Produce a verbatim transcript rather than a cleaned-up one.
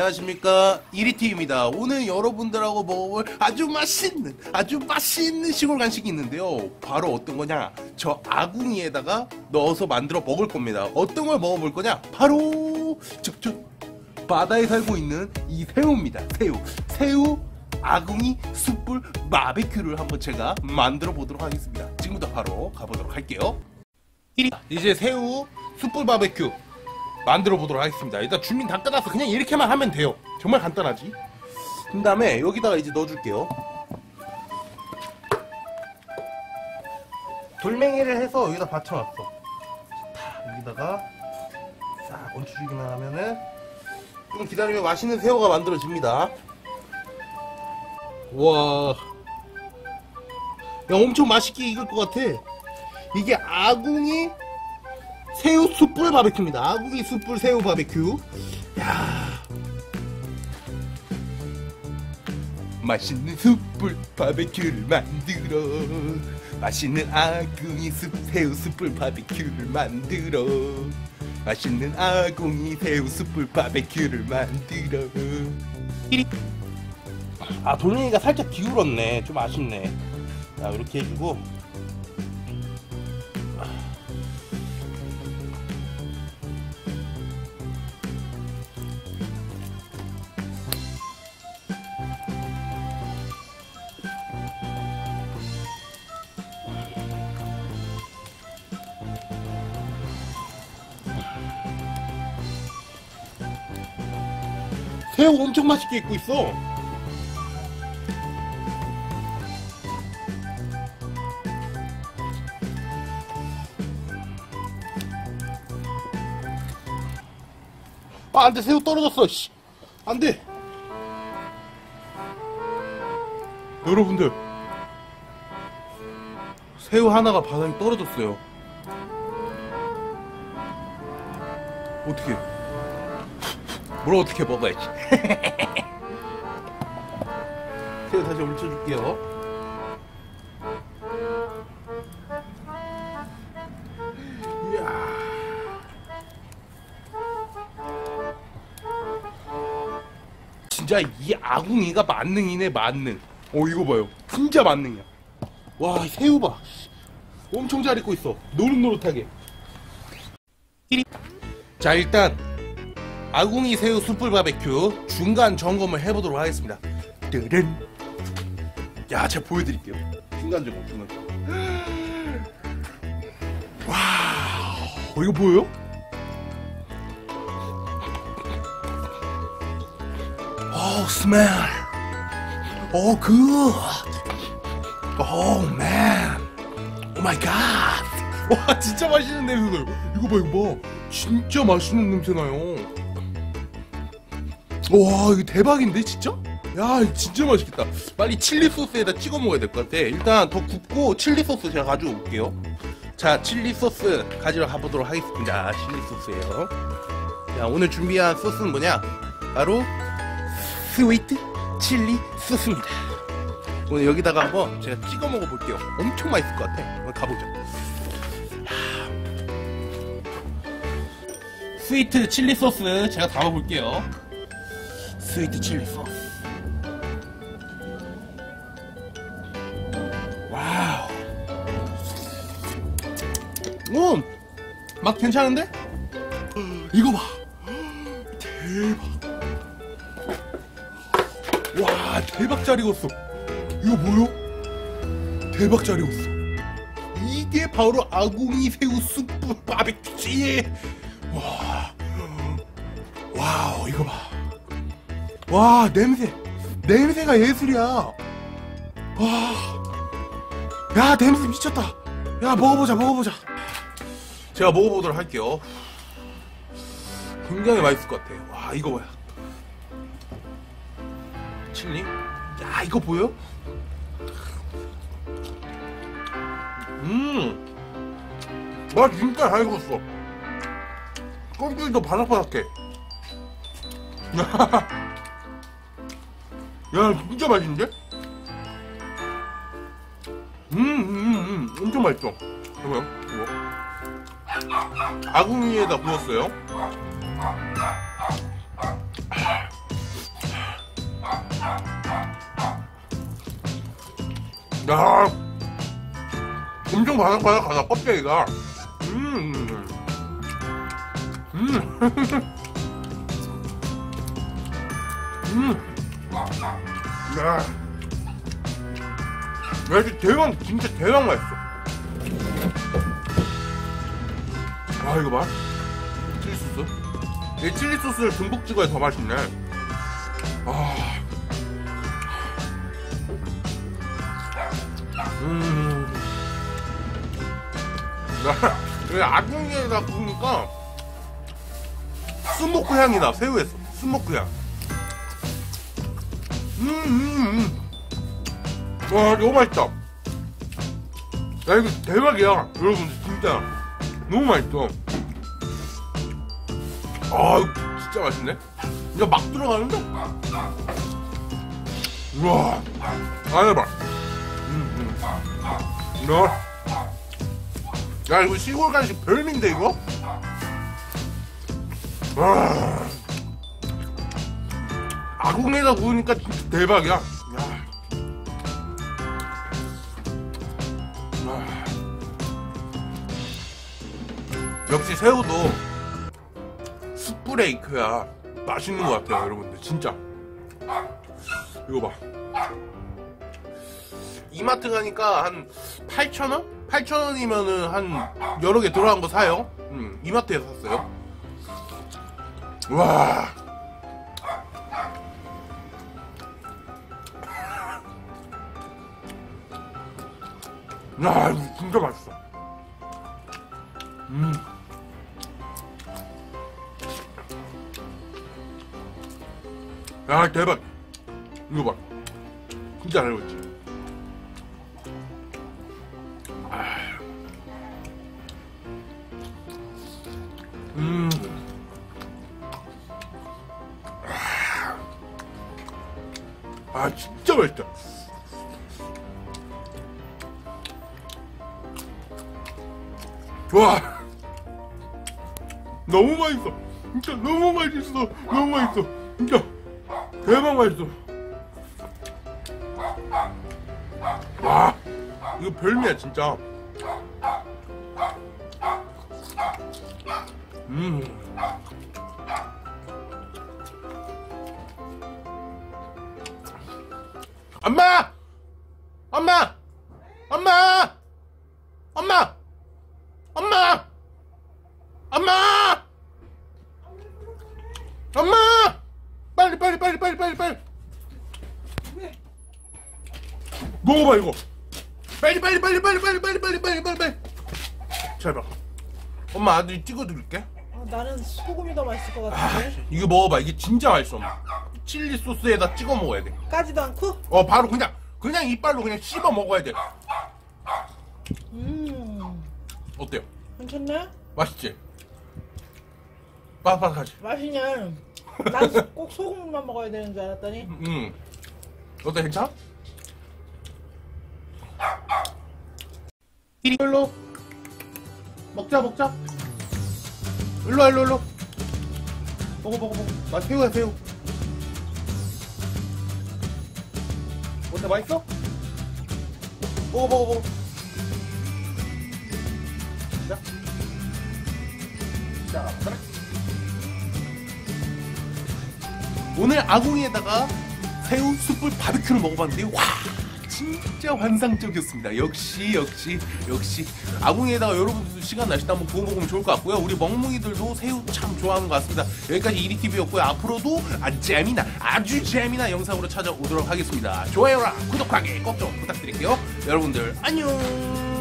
안녕하십니까, 이리티입니다. 오늘 여러분들하고 먹어볼 아주 맛있는 아주 맛있는 시골 간식이 있는데요, 바로 어떤 거냐, 저 아궁이에다가 넣어서 만들어 먹을 겁니다. 어떤 걸 먹어볼 거냐, 바로 저, 저 바다에 살고 있는 이 새우입니다. 새우 새우 아궁이 숯불 바베큐를 한번 제가 만들어 보도록 하겠습니다. 지금부터 바로 가보도록 할게요. 이제 새우 숯불 바베큐 만들어 보도록 하겠습니다. 일단 준비는 다 끝났어. 그냥 이렇게만 하면 돼요. 정말 간단하지. 그 다음에 여기다가 이제 넣어줄게요. 돌멩이를 해서 여기다 받쳐놨어. 자, 여기다가 싹 얹혀주기만 하면은 좀 기다리면 맛있는 새우가 만들어집니다. 와, 야, 엄청 맛있게 익을 것 같아. 이게 아궁이 새우 숯불 바베큐입니다. 아궁이 숯불 새우 바베큐. 야, 맛있는 숯불 바베큐를 만들어. 맛있는 아궁이 숯 새우 숯불 바베큐를 만들어. 맛있는 아궁이 새우 숯불 바베큐를 만들어. 아, 돌멩이가 살짝 기울었네. 좀 아쉽네. 자, 이렇게 해주고. 새우 엄청 맛있게 익고 있어. 아, 안돼. 새우 떨어졌어. 씨, 안돼. 여러분들, 새우 하나가 바닥에 떨어졌어요. 어떻게 뭘 어떻게 먹어야지. 새우 다시 올려줄게요. 이야, 진짜 이 아궁이가 만능이네. 만능. 어, 이거 봐요. 진짜 만능이야. 와, 새우 봐. 엄청 잘 익고 있어. 노릇노릇하게. 자, 일단 아궁이 새우 숯불 바베큐 중간 점검을 해보도록 하겠습니다. 뜨른. 야, 제가 보여드릴게요. 중간 점검, 중간 점검. 와우, 이거 보여요? 오, 스멜. 오, 굿. 오, 맨. 오 마이 갓. 와, 진짜 맛있는 냄새 나요. 이거 봐, 이거 봐. 진짜 맛있는 냄새 나요. 와, 이거 대박인데 진짜? 야, 이거 진짜 맛있겠다. 빨리 칠리 소스에다 찍어 먹어야 될 것 같아. 일단 더 굽고 칠리 소스 제가 가지고 올게요. 자, 칠리 소스 가지러 가보도록 하겠습니다. 칠리 소스예요. 자, 오늘 준비한 소스는 뭐냐, 바로 스위트 칠리 소스입니다. 오늘 여기다가 한번 제가 찍어 먹어볼게요. 엄청 맛있을 것 같아. 한번 가보자. 스위트 칠리 소스 제가 담아볼게요. 스위트 칠리 소스. 와우. 오, 맛 괜찮은데? 이거 봐. 대박. 와, 대박 잘 익었어. 이거 뭐요? 대박 잘 익었어. 이게 바로 아궁이 새우 숯불 바베큐지. 와, 와우, 이거 봐. 와, 냄새, 냄새가 예술이야. 와, 야, 냄새 미쳤다. 야, 먹어보자, 먹어보자. 제가 먹어보도록 할게요. 굉장히 맛있을 것 같아. 와, 이거 뭐야? 칠리? 야, 이거 보여? 음, 맛 진짜 잘 익었어. 껍질도 바삭바삭해. 야, 진짜 맛있는데? 음, 음, 음, 엄청 맛있어. 이거요? 이거. 아궁이에다 구웠어요. 야, 엄청 바삭바삭하다 껍데기가. 음, 음, 음. 야, 야, 이거 대박, 진짜 대박 맛있어. 아, 이거 봐. 칠리 소스. 이 칠리 소스를 듬뿍 찍어야 더 맛있네. 아, 음. 야, 아궁이에다 구우니까 스모크 향이 나. 새우에서 스모크 향. 음, 음, 음. 와, 너무 맛있다. 야, 이거 대박이야. 여러분들, 진짜. 너무 맛있어. 아, 이거 진짜 맛있네. 이거 막 들어가는데? 우와. 아, 대박. 음, 음. 너. 야, 이거 시골 간식 별미인데, 이거? 와. 아궁에다 구우니까 진짜 대박이야. 야. 아. 역시 새우도 숯브레이크야. 맛있는 것 같아요, 여러분들. 진짜. 이거 봐. 이마트 가니까 한 팔천 원? 팔천 원이면은 한 여러 개 들어간 거 사요. 음, 이마트에서 샀어요. 와. 야, 이거 진짜 맛있어. 음. 야, 대박. 이거 봐. 진짜 잘 익었지. 음. 아, 진짜 맛있다. 와, 너무 맛있어. 진짜 너무 맛있어. 너무 맛있어. 진짜 대박 맛있어. 와, 이거 별미야 진짜. 음. 엄마! 엄마! 엄마! 엄마! 엄마! 엄마! 엄마! 빨리 빨리 빨리 빨리 빨리 빨리 먹어봐 이거. 빨리 빨리 빨리 빨리 빨리 빨리 빨리 빨리 빨리 빨리. 잘 봐. 엄마 아들이 찍어드릴게. 아, 나는 소금이 더 맛있을 것 아, 같은데. 이거 먹어봐. 이게 진짜 맛있어. 엄마. 칠리 소스에다 찍어 먹어야 돼. 까지도 않고? 어, 바로 그냥 그냥 이빨로 그냥 씹어 먹어야 돼. 음, 어때요? 괜찮네? 맛있지? 바삭하지? 맛있냐? 난 꼭 소금만 먹어야 되는 줄 알았더니. 음. 어때, 괜찮아? 이리 일로. 먹자 먹자. 일로 와, 일로 일로. 먹어 먹어 먹어. 나 새우야 새우. 어때, 맛있어? 먹어 먹어 먹어. 자. 자, 그래. 오늘 아궁이에다가 새우 숯불 바비큐를 먹어봤는데 와, 진짜 환상적이었습니다. 역시 역시 역시 아궁이에다가 여러분들도 시간 나실 때 한번 구워 먹으면 좋을 것 같고요. 우리 멍뭉이들도 새우 참 좋아하는 것 같습니다. 여기까지 이리티비였고요. 앞으로도 아주 재미난 아주 재미난 영상으로 찾아오도록 하겠습니다. 좋아요랑 구독하기 꼭 좀 부탁드릴게요. 여러분들 안녕.